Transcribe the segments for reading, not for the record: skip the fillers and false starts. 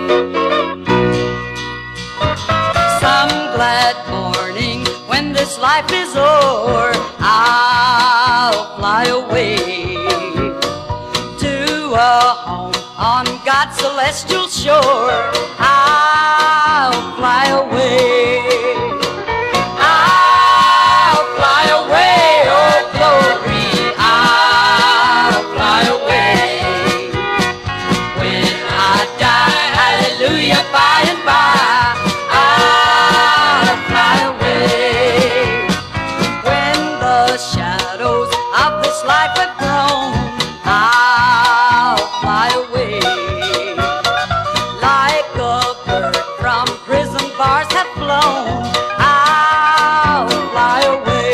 Some glad morning when this life is o'er, I'll fly away to a home on God's celestial shore. I'll fly away. I'll fly away, oh glory. I'll fly away. When I die, hallelujah, by and by, I'll fly away. When the shadows of this life have grown, I'll fly away. Like a bird from prison bars have flown, I'll fly away.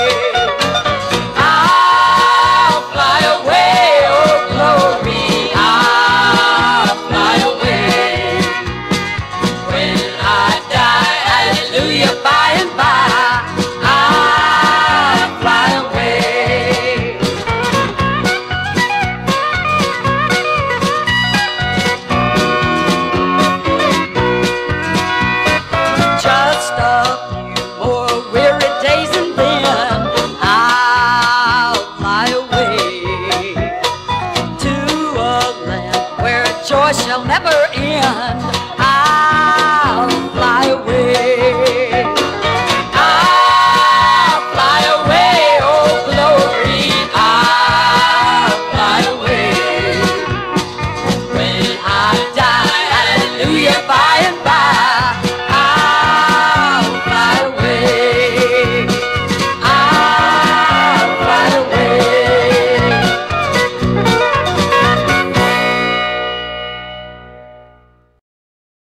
I'll fly away, oh glory. I'll fly away. When I die, hallelujah, by and by, I'll fly away. Just a few more weary days and then I'll fly away to a land where joy shall never end.